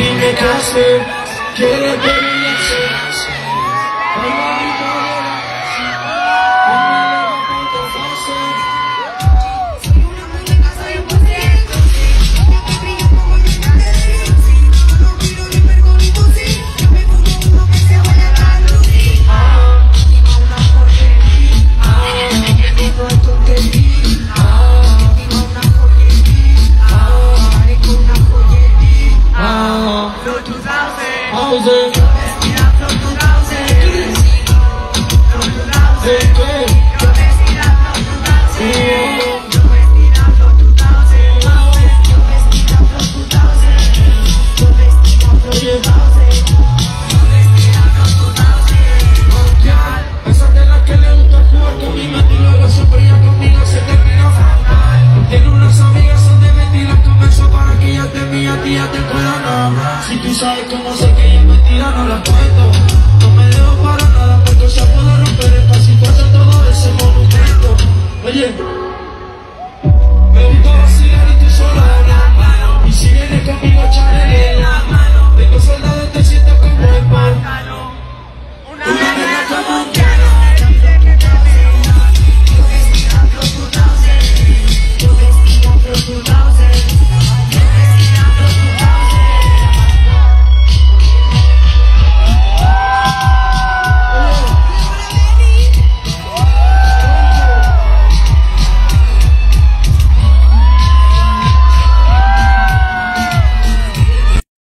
Dime qué hacer, quieres venir a hacer. Si tú sabes cómo sé que ella es mentira, no la cuento. No me dejo para nada, porque se puede romper el paz y pasa todo ese monumento. Oye.